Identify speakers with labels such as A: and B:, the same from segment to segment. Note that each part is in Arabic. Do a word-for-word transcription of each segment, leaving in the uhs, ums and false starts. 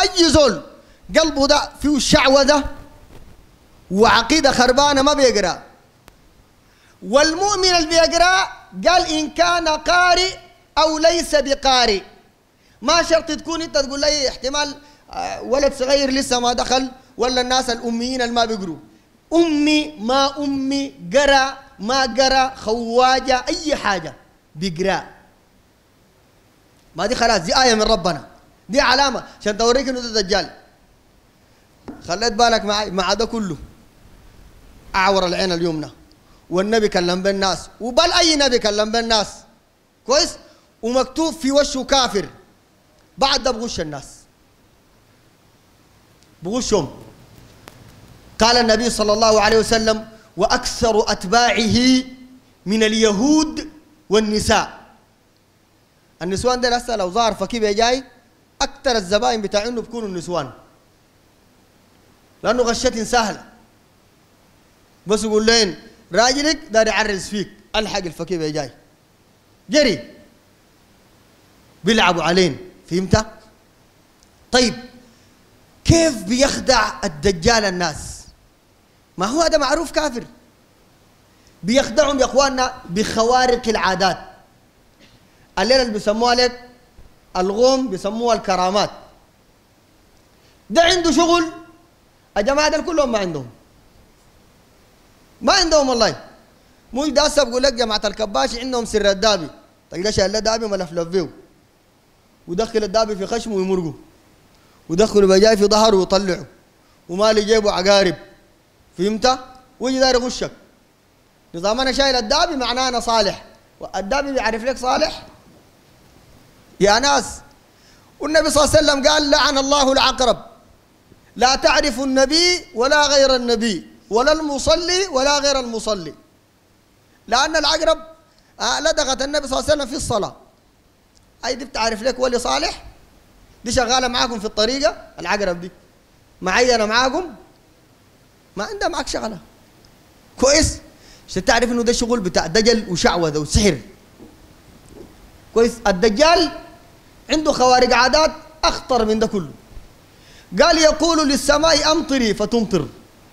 A: أي زول قلبه ده فيه الشعوة ده وعقيدة خربانة ما بيقرأ. والمؤمن اللي بيقرأ قال إن كان قارئ أو ليس بقارئ، ما شرط تكون أنت تقول لي احتمال ولد صغير لسه ما دخل ولا الناس الأميين اللي ما بيقروا. أمي ما أمي، قرأ ما قرأ، خواجة أي حاجة بيقرأ، ما دي خلاص دي آية من ربنا، دي علامة عشان توريك إنه ده دجال. خليت بالك معي مع ده كله أعور العين اليمنى، والنبي كلم بالناس، وبل أي نبي كلم بالناس كويس، ومكتوب في وشه كافر، بعد ده بغش الناس بغشهم. قال النبي صلى الله عليه وسلم وأكثر أتباعه من اليهود والنساء. النسوان ده لسه لو ظهر فكيف جاي أكثر الزبائن بتاعينه بيكونوا النسوان، لأنه غشة سهلة، بس يقول لين راجلك دار يعرس فيك الحق الفكيف جاي جري بيلعبوا علين. فهمت؟ طيب كيف بيخدع الدجال الناس؟ ما هو هذا معروف كافر، بيخدعهم يا اخواننا بخوارق العادات. الليله اللي بيسموها لك الغوم بيسموها الكرامات. ده عنده شغل، الجماعه دول كلهم ما عندهم، ما عندهم والله. مو ده هسه بقول لك جماعه الكباش عندهم سر الدابي، تلقى شايل دابي ملفلف فيه ودخل الدابي في خشمه ويمرقه، ودخله بجاي في ظهره ويطلعه، ومالي جيبه عقارب. فهمت؟ ويجي داير يغشك. نظام انا شايل الدابي معناه انا صالح، والدابي بيعرف لك صالح يا ناس. والنبي صلى الله عليه وسلم قال لعن الله العقرب، لا تعرف النبي ولا غير النبي ولا المصلي ولا غير المصلي، لأن العقرب لدغت النبي صلى الله عليه وسلم في الصلاة. أي دي بتعرف لك ولي صالح؟ دي شغالة معاكم في الطريقة العقرب دي، معينة معاكم ما عندها معك شغلة كويس، عشان تعرف إنه ده شغل بتاع دجل وشعوذة وسحر كويس. الدجال عنده خوارق عادات أخطر من ده كله. قال يقول للسماء أمطري فتمطر.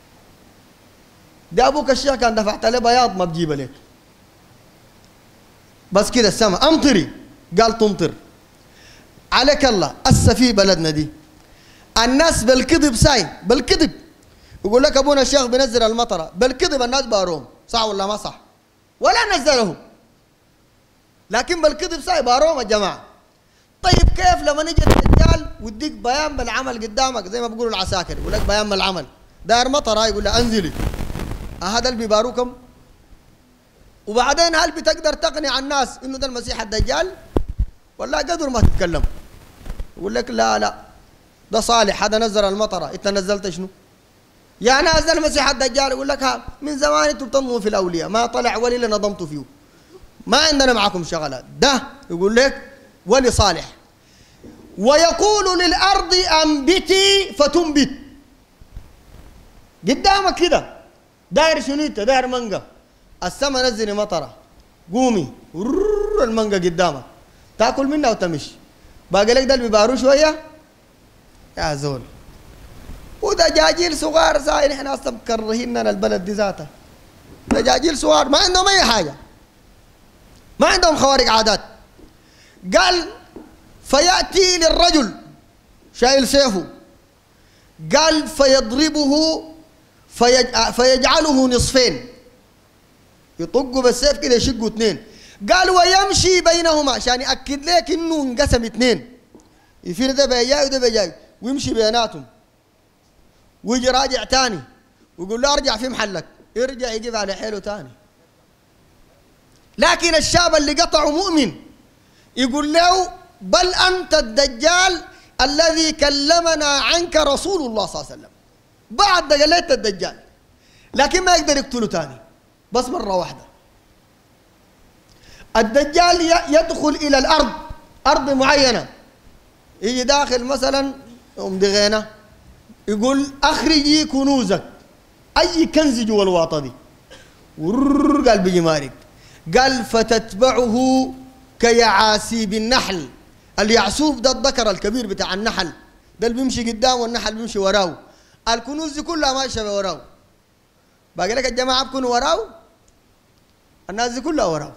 A: ده أبوك الشيخ كان دفعت له بياض ما بجيب لك، بس كده السماء أمطري قال تمطر. عليك الله أسا في بلدنا دي الناس بالكذب ساي بالكذب يقول لك أبونا الشيخ بنزل المطرة بالكذب، الناس باروم صح ولا ما صح؟ ولا نزله، لكن بالكذب ساي باروم الجماعة. طيب كيف لما نجي الدجال ويديك بيان بالعمل قدامك زي ما بيقولوا العساكر، يقول لك بيان بالعمل داير مطر، يقول له انزلي، هذا اللي بيباروكم. وبعدين هل بتقدر تقنع الناس انه ده المسيح الدجال؟ ولا قدر ما تتكلم يقول لك لا لا ده صالح هذا نزل المطره، انت نزلت شنو؟ يا ناس ده المسيح الدجال، يقول لك ها من زمان انتم بتنظموا في الاولياء ما طلع ولي اللي نظمتوا فيه، ما عندنا معكم شغلات. ده يقول لك ولي صالح. ويقول للارض انبتي فتنبت، قدامك كده داير شنو انت؟ داير منقى، السما نزلي مطره قومي المنقى قدامك تاكل منها وتمشي. باقي لك ده اللي بيبارو شويه يا زول. ودجاجيل صغار زاين احنا اصلا مكرهين البلد دي ذاتها، دجاجيل صغار ما عندهم اي حاجه، ما عندهم خوارق عادات. قال فياتي للرجل شايل سيفه، قال فيضربه فيجعله نصفين، يطقوا بالسيف كده يشقوا اثنين. قال ويمشي بينهما عشان ياكد لك انه انقسم اثنين، يفير ده بيجاي وده بيجاي ويمشي بيناتهم، ويجي راجع تاني ويقول له ارجع في محلك، يرجع يجيب على حيله تاني. لكن الشاب اللي قطعه مؤمن يقول له بل انت الدجال الذي كلمنا عنك رسول الله صلى الله عليه وسلم. بعد ده قالت الدجال، لكن ما يقدر يقتله تاني بس مره واحده. الدجال يدخل الى الارض، ارض معينه، يجي داخل مثلا ام دغينه يقول اخرجي كنوزك، اي كنز جوا الواطه دي، قال بيجي مارك. قال فتتبعه كيعاسيب النحل، اليعسوب ده الذكر الكبير بتاع النحل ده اللي بيمشي قدام والنحل بيمشي وراه. الكنوز دي كلها ماشيه وراه. باقي لك الجماعه بكونوا وراه، الناس دي كلها وراه.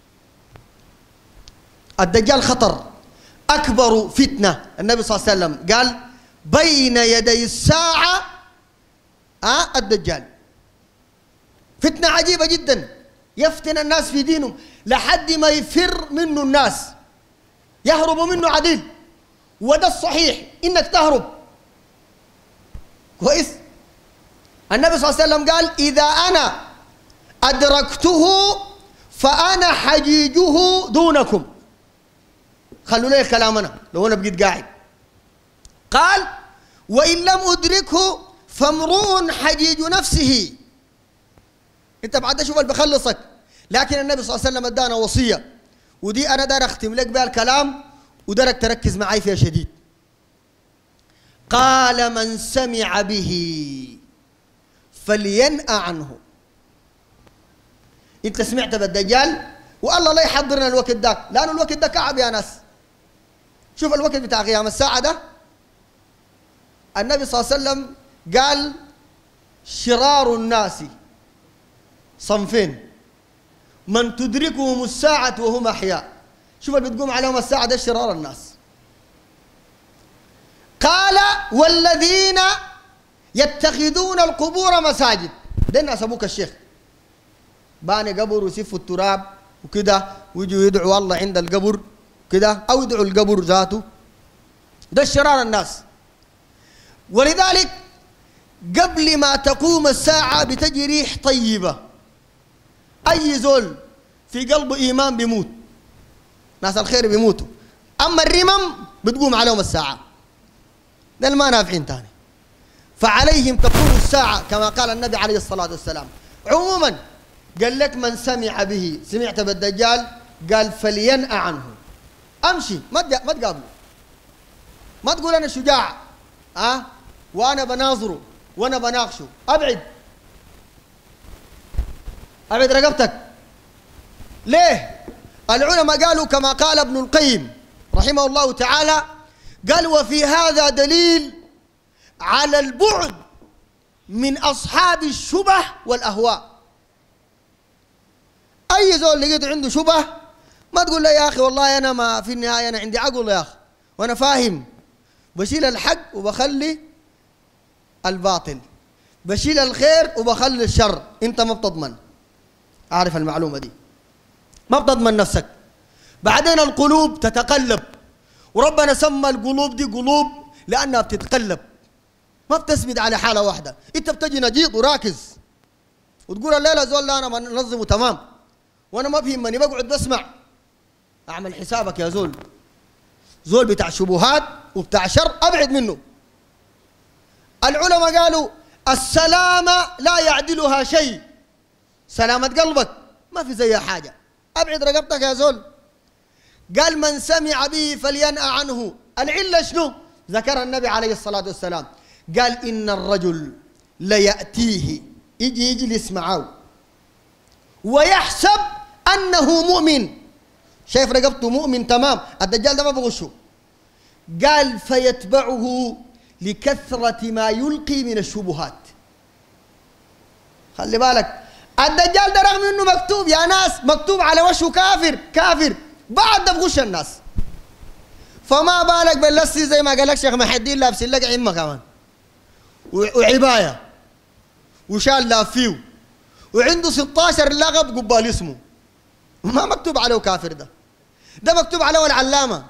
A: الدجال خطر، اكبر فتنه. النبي صلى الله عليه وسلم قال بين يدي الساعه آه الدجال. فتنه عجيبه جدا، يفتن الناس في دينهم لحد ما يفر منه الناس، يهرب منه عديل. وده الصحيح انك تهرب كويس. النبي صلى الله عليه وسلم قال اذا انا ادركته فانا حجيجه دونكم. خلوا لي كلامنا لو انا بقيت قاعد. قال وان لم ادركه فامرؤ حجيج نفسه. انت بعد شوف اللي بخلصك. لكن النبي صلى الله عليه وسلم ادانا وصيه، ودي انا داير اختم لك بها الكلام ودارك تركز معي فيها شديد. قال من سمع به فلينأ عنه. انت سمعت بالدجال والله لا يحضرنا الوقت ده، لانه الوقت ده كعب يا ناس. شوف الوقت بتاع قيام الساعه ده، النبي صلى الله عليه وسلم قال شرار الناس صنفين، من تدركهم الساعه وهم احياء. شوف اللي بتقوم عليهم الساعه ده شرار الناس. قال والذين يتخذون القبور مساجد. ده الناس ابوك الشيخ باني قبر ويسفوا التراب وكده ويجوا يدعوا الله عند القبر كده او يدعوا القبر ذاته. ده شرار الناس. ولذلك قبل ما تقوم الساعه بتجي ريح طيبه. اي زول في قلبه ايمان بيموت، ناس الخير بيموتوا. اما الرمم بتقوم عليهم الساعه، ده ما نافعين تاني. فعليهم تقوم الساعه كما قال النبي عليه الصلاه والسلام. عموما قال لك من سمع به، سمعت بالدجال قال فلينأ عنه. امشي، ما ما تقابله، ما تقول انا شجاع ها أه؟ وانا بناظره وانا بناقشه. ابعد ابعد رقبتك. ليه؟ العلماء قالوا كما قال ابن القيم رحمه الله تعالى، قال وفي هذا دليل على البعد من أصحاب الشبه والأهواء. أي زول لقيت عنده شبه ما تقول له يا أخي والله أنا ما في النهاية أنا عندي عقل يا أخي وأنا فاهم، بشيل الحق وبخلي الباطل، بشيل الخير وبخلي الشر. أنت ما بتضمن، أعرف المعلومة دي، ما بتضمن نفسك. بعدين القلوب تتقلب، وربنا سمى القلوب دي قلوب لأنها بتتقلب، ما بتثبت على حالة واحدة. أنت بتجي نجيط وراكز وتقول الليلة زول لا أنا منظمه تمام وأنا ما بيهمني بقعد بسمع. أعمل حسابك يا زول، زول بتاع شبهات وبتاع شر أبعد منه. العلماء قالوا السلامة لا يعدلها شيء. سلامة قلبك ما في زيها حاجة. أبعد رقبتك يا زول. قال من سمع به فلينأ عنه. العلة شنو؟ ذكر النبي عليه الصلاة والسلام قال إن الرجل ليأتيه، يجي يجلس معه ويحسب أنه مؤمن، شايف رقبته مؤمن تمام، الدجال ده ما بغشه. قال فيتبعه لكثرة ما يلقي من الشبهات. خلي بالك الدجال ده رغم انه مكتوب يا ناس مكتوب على وشه كافر كافر، بعد ده بغش الناس. فما بالك باللسي زي ما قال لك شيخ محي الدين لابسين لك عمه كمان وعبايه وشال لافيو وعنده ستة عشر لقب قبال اسمه، ما مكتوب عليه كافر. ده ده مكتوب عليه العلامه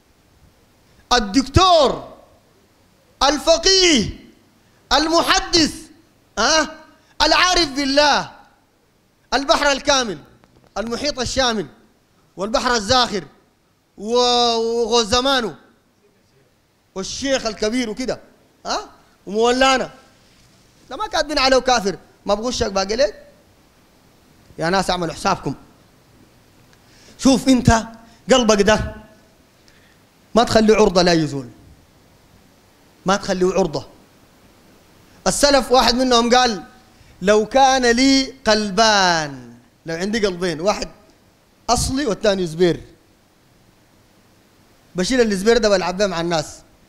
A: الدكتور الفقيه المحدث ها أه؟ العارف بالله، البحر الكامل، المحيط الشامل، والبحر الزاخر، وغزمانه، والشيخ الكبير وكده ها أه؟ ومولانا. ده ما كاتبين عليه كافر. ما بغشك باقي لك يا ناس، اعملوا حسابكم. شوف انت قلبك ده ما تخليه عرضه لا يزول، ما تخليه عرضه. السلف واحد منهم قال لو كان لي قلبان، لو عندي قلبين، واحد اصلي والثاني زبير، بشيل الزبير ده بلعب به مع الناس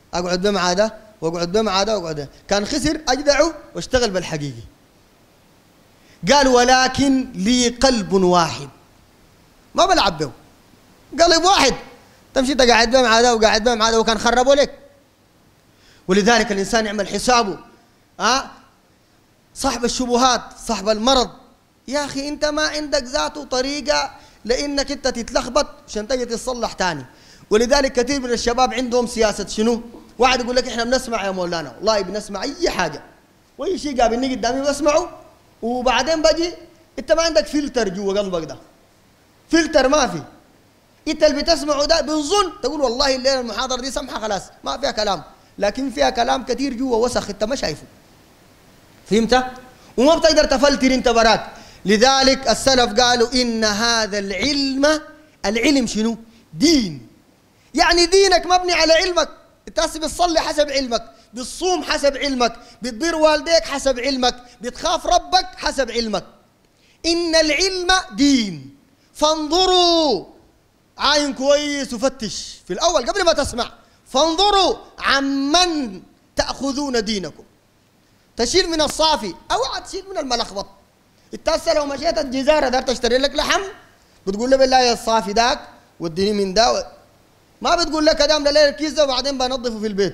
A: اقعد به مع ده واقعد به مع ده واقعد به. كان خسر اجدعه واشتغل بالحقيقي. قال ولكن لي قلب واحد، ما بلعب به، قلب واحد تمشي انت قاعد به مع ده وقاعد به مع ده وكان خربوا لك. ولذلك الانسان يعمل حسابه. ها أه؟ صاحب الشبهات صاحب المرض، يا اخي انت ما عندك ذاته طريقه لانك انت تتلخبط عشان تجي تصلح تاني. ولذلك كثير من الشباب عندهم سياسه شنو؟ واحد يقول لك احنا بنسمع يا مولانا، والله بنسمع اي حاجه واي شيء قابلني قدامي بسمعه، وبعدين باجي انت ما عندك فلتر جوا قلبك ده، فلتر ما في. انت اللي بتسمعه ده بنظن تقول والله الليله المحاضره دي سمحه خلاص ما فيها كلام، لكن فيها كلام كثير جوا وسخ انت ما شايفه. فهمت؟ وما بتقدر تفلتر انت براك. لذلك السلف قالوا ان هذا العلم، العلم شنو؟ دين. يعني دينك مبني على علمك، انت هسه بتصلي حسب علمك، بتصوم حسب علمك، بتبر والديك حسب علمك، بتخاف ربك حسب علمك. ان العلم دين فانظروا، عاين كويس وفتش في الاول قبل ما تسمع، فانظروا عمن تاخذون دينكم. تشيل من الصافي او تشيل من الملخبط. انت هسه لو مشيت الجزاره دار تشتري لك لحم بتقول له بالله يا الصافي ذاك واديني من ده، ما بتقول لك ادام لي الكيس ده وبعدين بنظفه في البيت.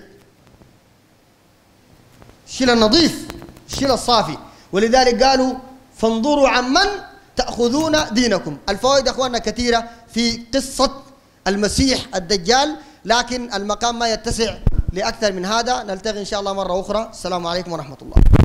A: شيل النظيف، شيل الصافي. ولذلك قالوا فانظروا عمن تاخذون دينكم. الفوائد اخواننا كثيره في قصه المسيح الدجال، لكن المقام ما يتسع لاكثر من هذا. نلتقي ان شاء الله مره اخرى. السلام عليكم ورحمه الله.